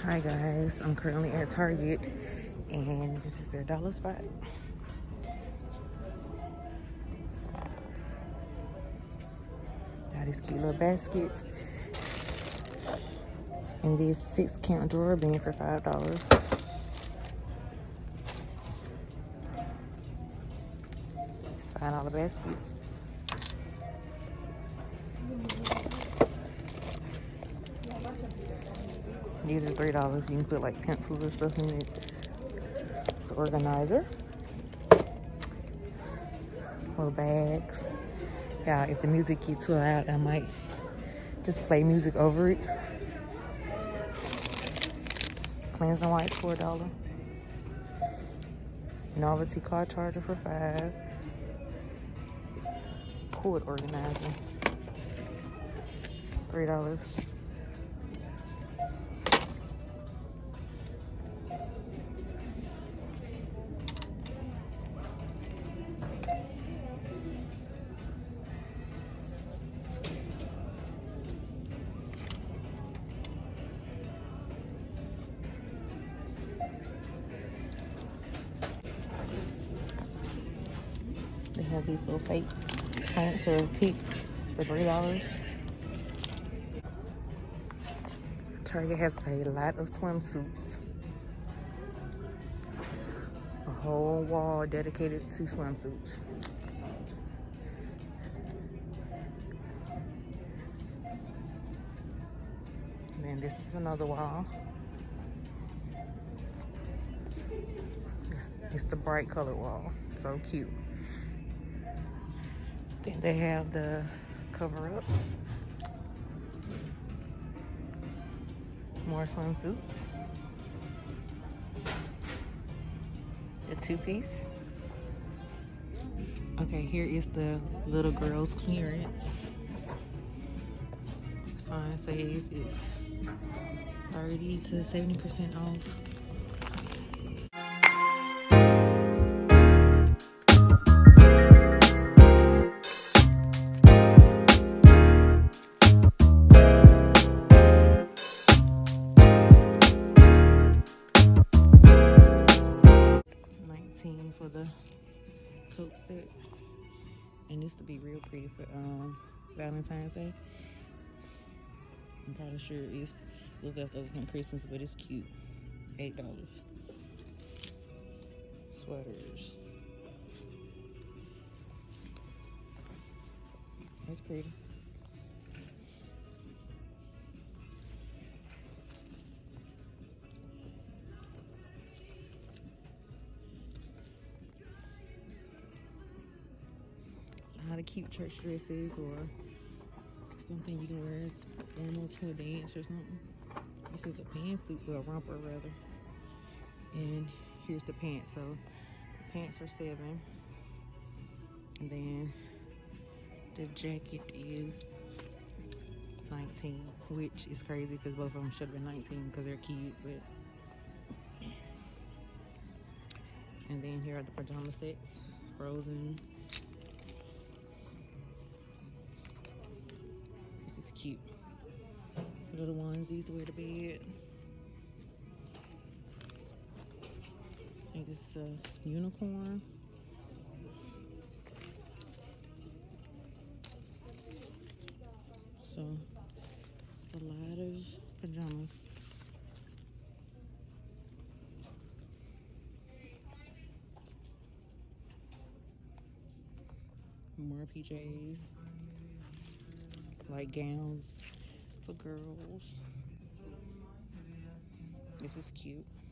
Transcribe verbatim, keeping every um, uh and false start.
Hi guys, I'm currently at Target and this is their dollar spot. Got these cute little baskets and this six count drawer being for five dollars. It's five dollar basket. These are three dollars. You can put like pencils or stuff in it. It's an organizer. Little bags. Yeah, if the music gets too loud, I might just play music over it. Cleanse and white, four dollars. Novelty car charger for five dollars. Cord organizer, three dollars. They have these little fake plants or pigs for three dollars. Target has a lot of swimsuits. A whole wall dedicated to swimsuits. And then this is another wall. It's, it's the bright colored wall. So cute. Then they have the cover-ups. More swimsuits. The two-piece. Okay, here is the little girls clearance. Sign says it's thirty to seventy percent off. For the coat set, and this to be real pretty for um Valentine's Day. I'm probably sure it's it was left over from Christmas, but it's cute. Eight dollars. Sweaters. That's pretty. How to cute church dresses or something you can wear formal to a dance or something. This is a pantsuit, or a romper rather. And here's the pants. So the pants are seven, and then the jacket is nineteen, which is crazy because both of them should have been nineteen because they're kids. But and then here are the pajama sets, Frozen. Cute little onesies to wear to bed. I think it's the unicorn. So it's a lot of pajamas. More P Js. Like gowns for girls. This is cute.